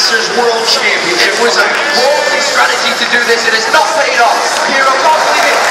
Masters World Championship. It was a ballsy strategy to do this. It has not paid off. Here, I can't believe it.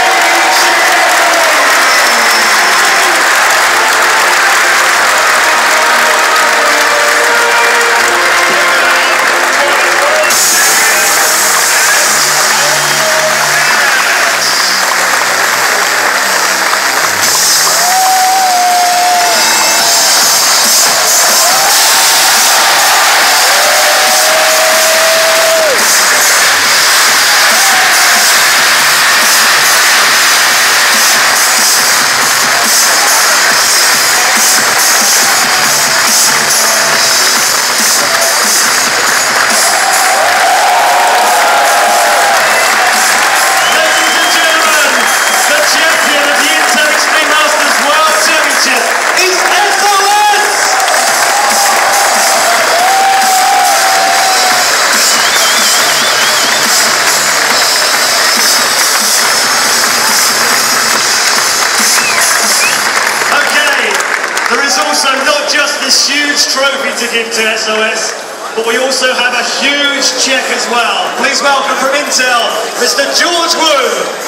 Also, not just this huge trophy to give to SOS, but we also have a huge check as well. Please welcome from Intel, Mr. George Wu.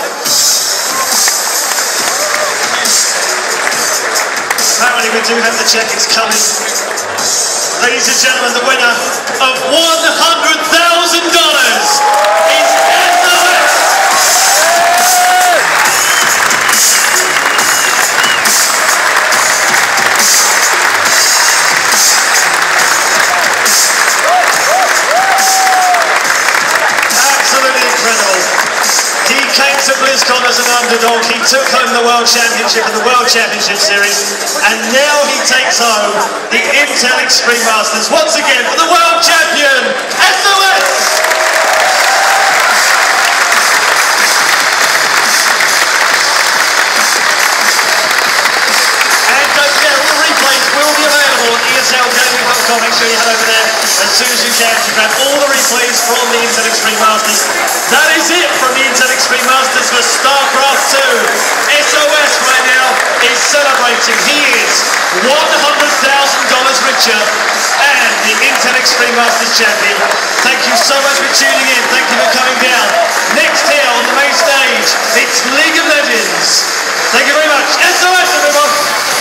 Apparently we do have the check, it's coming. Ladies and gentlemen, the winner of $100,000 is SOS. He came to BlizzCon as an underdog, he took home the World Championship and the World Championship Series, and now he takes home the Intel Extreme Masters once again for the World Champion, SOS! And don't forget, all the replays will be available on ESLGaming.com. Make sure you head over there as soon as you can to grab all the replays from the Intel Extreme Masters. That is it from the Intel Extreme Masters for StarCraft 2. SOS right now is celebrating. He is $100,000 richer and the Intel Extreme Masters champion. Thank you so much for tuning in. Thank you for coming down. Next here on the main stage, it's League of Legends. Thank you very much. SOS, everyone.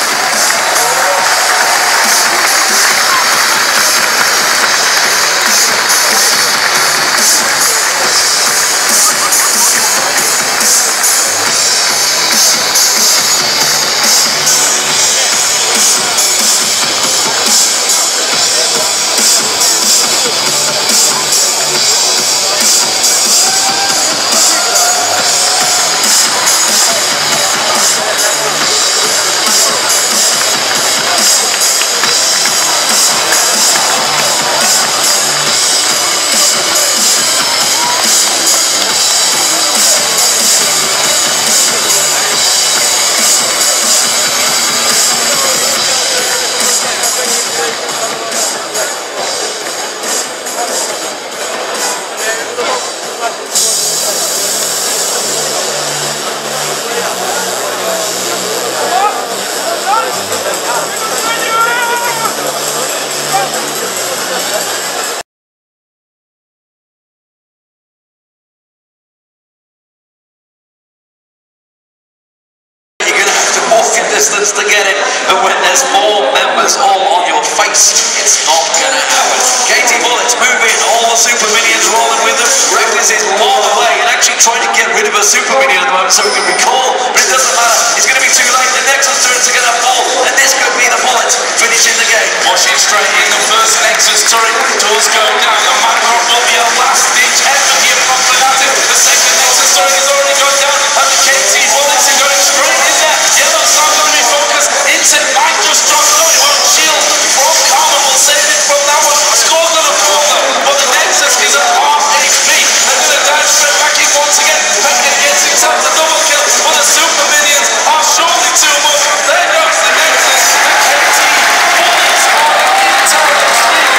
Distance to get it, and when there's more members all on your face, it's not gonna happen. Katie Bullett's moving, all the super minions rolling with them. Reckless is more away and actually trying to get rid of a super minion at the moment so he can recall, but it doesn't matter. It's gonna be too late. The Nexus turrets are gonna fall, and this could be the Bullet finishing the game. Pushing straight in, the first Nexus turret does go down. The Mangrove will be a last-ditch effort here from Fnatic. The second Nexus turret has already gone down, and the KT Bullets are going straight in there. Yellow's not going to be focused. Intel might just drop it on. It won't shield from Karma, will save it from that one. Score's going to fall though, but the Nexus is at half HP. They're going to dive straight back in once again. Beckett gets himself the double kill, but the super minions are surely too much. There goes the Nexus. The KT Bullets are the Intel Extreme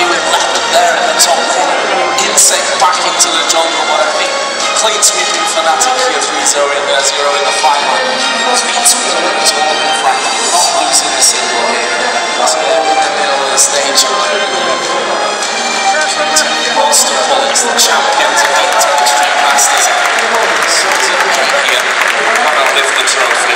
new leopard there in the top corner. Insect back into the jungle, but I think clean sweeping Fnatic here, 3-0 in the final. Clean sweeping the tournament, frankly, not losing a single game. So they're in the middle of the stage. Monster Bullets, the champions of the Extreme Masters. So here, want to lift the trophy.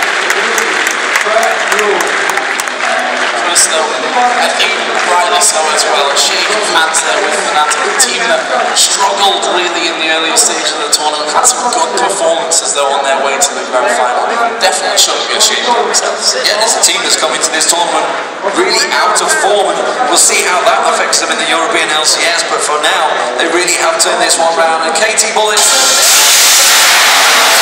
First though, I think rightly so as well, a shake of hands there with Fnatic, a team that struggled really in the earlier stage of the tournament, had some good performances though on their way to the grand final. Definitely shouldn't be ashamed of themselves. Yeah, there's a team that's come into this tournament really out of form, and we'll see how that affects them in the European LCS, but for now, they really have turned this one round, and KT Bullets